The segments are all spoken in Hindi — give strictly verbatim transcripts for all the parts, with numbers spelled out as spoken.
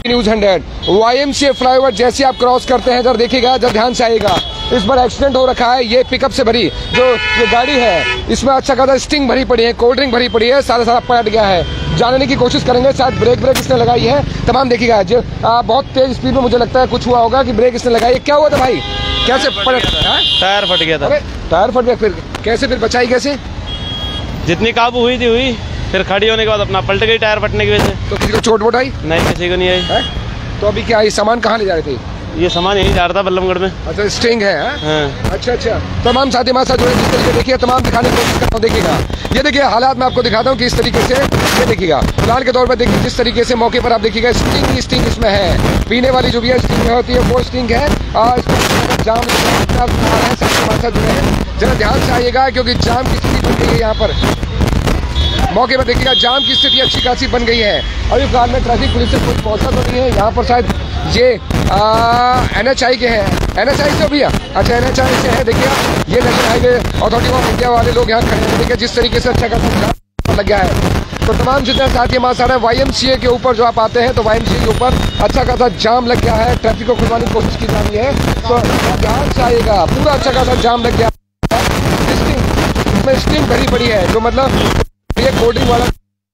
न्यूज हंड्रेड वाईएमसीए फ्लाईओवर जैसे आप क्रॉस करते हैं, जरा देखिएगा, जरा ध्यान से आइएगा। इस बार एक्सीडेंट हो रखा है। ये पिकअप से भरी जो ये गाड़ी है, इसमें अच्छा खासा स्टिंग भरी पड़ी है, कोल्ड ड्रिंक भरी पड़ी है, सारा सारा पलट गया है। जानने की कोशिश करेंगे, शायद ब्रेक ब्रेक इसने लगाई है। तमाम देखिएगा, जो आ, बहुत तेज स्पीड में मुझे लगता है कुछ हुआ होगा कि ब्रेक इसने लगाई है। क्या हुआ था भाई, कैसे पलट? टायर फट गया था। टायर फट गया, फिर कैसे, फिर बचाई कैसे? जितनी काबू हुई थी हुई, फिर खड़ी होने के बाद अपना पलट गई टायर फटने की वजह से। तो किसी को चोट वोट आई? नहीं, किसी को नहीं आई है? तो अभी क्या, ये सामान कहाँ ले जा रहे थे? ये सामान यहीं जा रहा था बल्लभगढ़ में। अच्छा, स्टिंग है। हाँ। अच्छा अच्छा, तमाम साथी हमारे साथ जुड़े, जिस तरीके देखिए तमाम दिखाने की कोशिश करता हूँ। देखिएगा, ये देखिए हालात मैं आपको दिखाता हूँ कि इस तरीके से ये देखिएगा फिलहाल के तौर पर देखिए जिस तरीके से मौके पर आप देखिएगा स्टिंग ही स्टिंग इसमें है। पीने वाली जो भी है स्टिंग होती है वो स्टिंग है। और जाम हमारे साथ जुड़े हैं, जरा ध्यान से आइएगा क्योंकि जाम की स्थिति बन गई है यहाँ पर। मौके पर देखिएगा जाम की स्थिति अच्छी खासी बन गई है। अभी फिलहाल में ट्रैफिक पुलिस से कुछ पहुंचा तो नहीं है यहाँ पर, शायद ये एन एच आई के हैं, एन एच आई से भैया, अच्छा एन एच आई से है। देखिए ये National Highway Authority of India वाले लोग यहाँ खड़े हैं। देखिए जिस तरीके से अच्छा खासा जाम लग गया है। तो तमाम जितने साथी हमारे साथ हैं, वाईएमसीए के ऊपर जो आप आते हैं तो वाईएमसीए के ऊपर अच्छा खासा जाम लग गया है। ट्रैफिक को खुलवाने की कोशिश की जा रही है, तो ध्यान से आइएगा, पूरा अच्छा खासा जाम लग गया है। इसमें स्टिंग भरी पड़ी है, जो मतलब ये कोल्ड वाला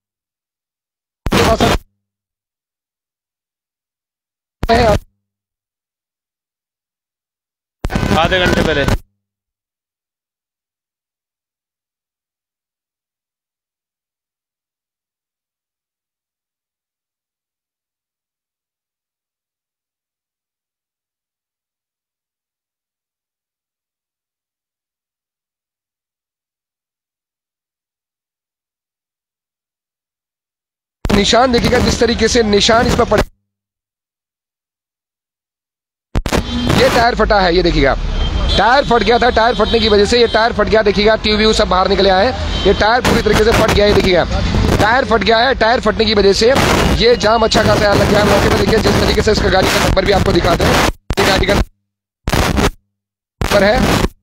आधे घंटे पहले निशान देखिएगा, जिस तरीके से निशान इस पर पड़े। ये टायर फटा है, ये देखिएगा टायर फट गया था। टायर फटने की वजह से ये टायर फट गया, देखिएगा ट्यूब व्यूब सब बाहर निकले आए। ये टायर पूरी तरीके से फट गया है, देखिएगा टायर फट गया है। टायर फटने की वजह से ये जाम अच्छा खासा लग गया है। मौके पर देखिए जिस तरीके से इसका गाड़ी का नंबर भी आपको दिखाते हैं, ये गाड़ी का नंबर है।